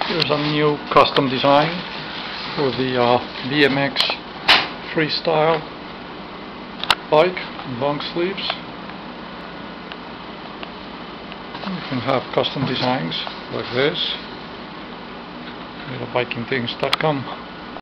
Here's a new custom design for the BMX freestyle bike, long sleeves. You can have custom designs like this. BikingThings.com.